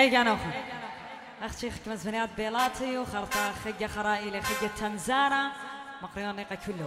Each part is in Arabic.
خيج أنا وخن أخ شيخ مزبنيات بيلاتي وخرطة خيج خرائي خيج تنزارة مقريون نيقة كله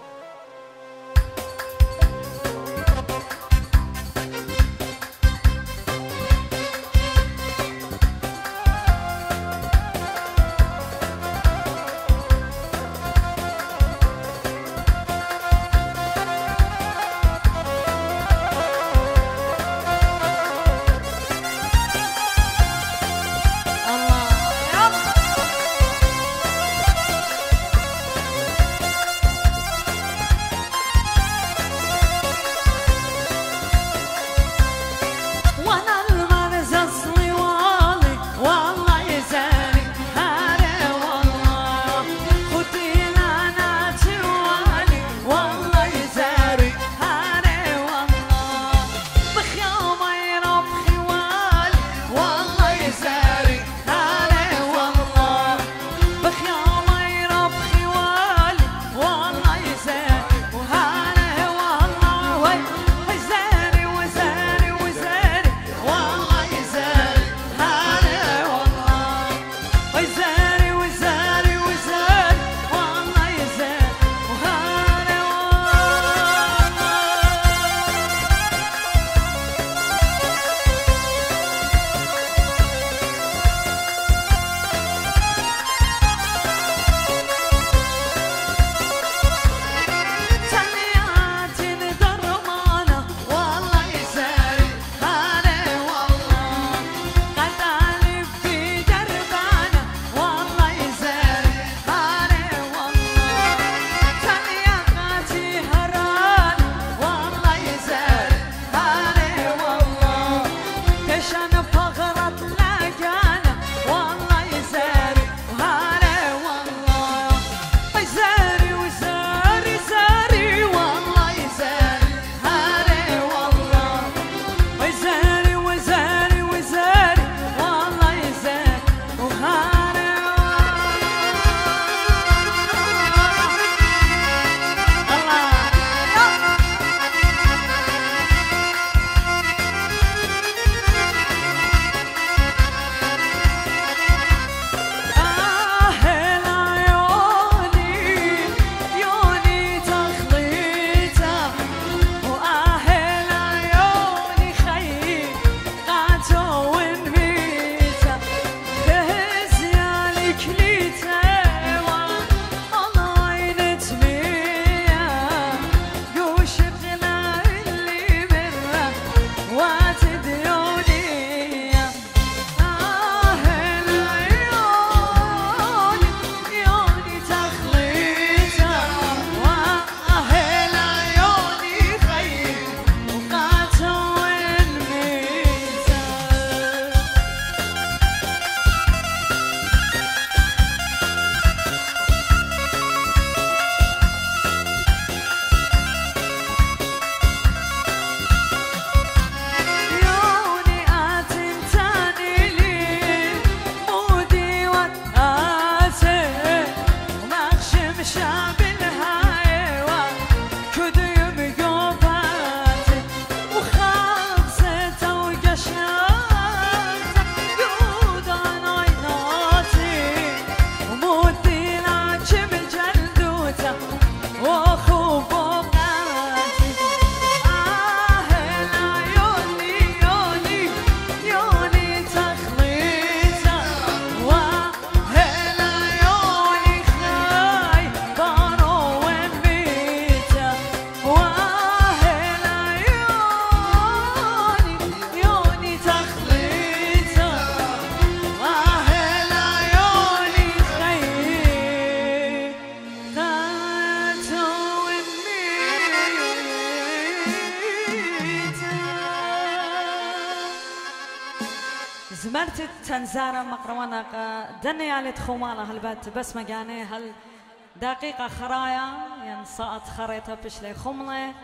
زمرت تنزارة مقروانا دني على تخومانا هالبات بس مجاني هل دقيقة خرايا ين صاعت خريطة بشلي خملة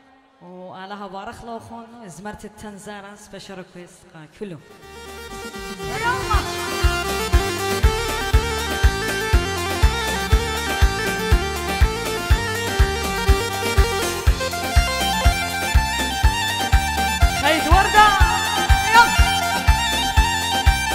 وعلىها بارخ لو خون زمرت التنزارة سبيشال ريكويست كله خيط وردة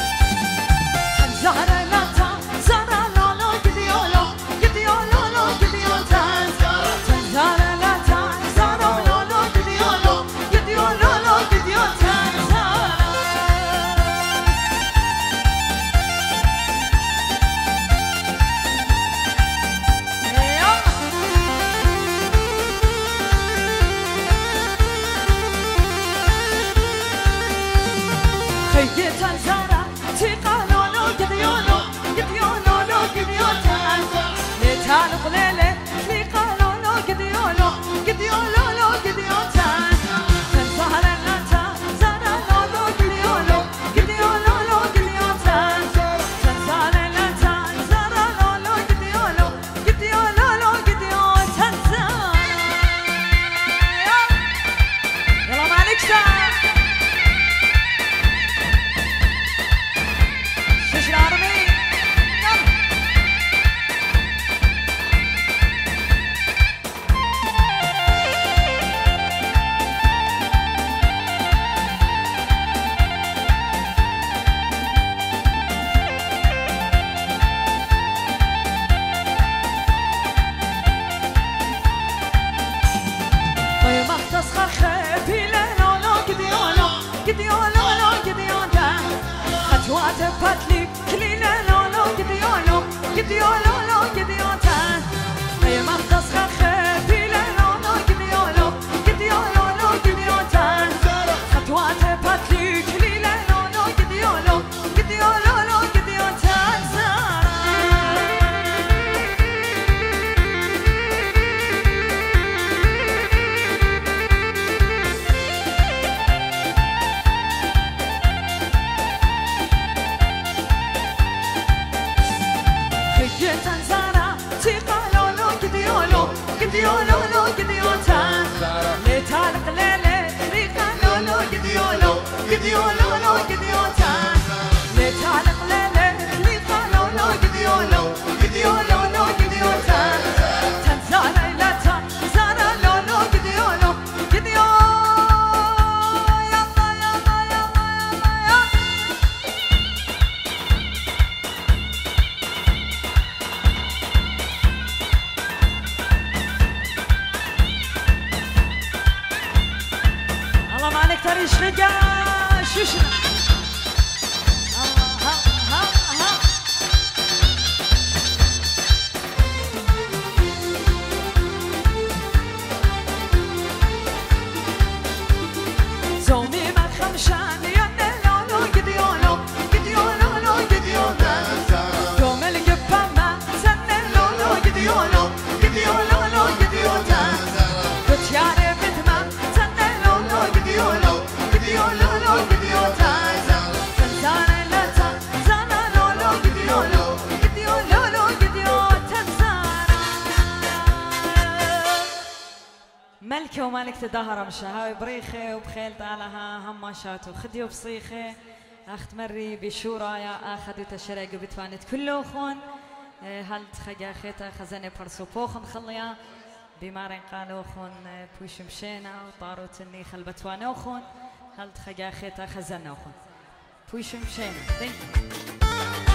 قديولو قديوتا خطوات باتلي كليلة لولو قديولو قديولو قديوتا ما بتصخر خبيلة لولو قديولو قديولو قديوتا خطوات باتلي كليلة لولو قديولو قديولو قديوتا قديولو قديوتا لتالق ليلة ريقا لولو قديولو قديولو قديوتا لتالق ليلة ريقا لولو قديولو قديولو قديوتا تنزانا إلا تنزانا لولو قديولو قديو يلا يلا يلا يلا الله ما عليك تريش رجع شوشنا الله ها زومي ما خمشان يا لولو قديولو قديولو قديوتا دوم القبة ما سن لولو قديولو قديولو قديوتا قلت يا ريت ما سن لولو قديولو قديولو قديوتا تنزانا لا تنزانا لولو قديولو قديولو قديوتا ملكة ومالك تدهر مشاهاوي بريخة وبخيل تعالها هماشات وخدي وبصيخة أخت مري بشورا يا أخذ تشرق بتفانت كله خون هل تخجا خيتا خزانة برسو بوخن خليا بمارن قالوا خون بوش مشينا وطارو تني خلبتوانا خون هل تخجا خيتا خزانة خون بوش مشينا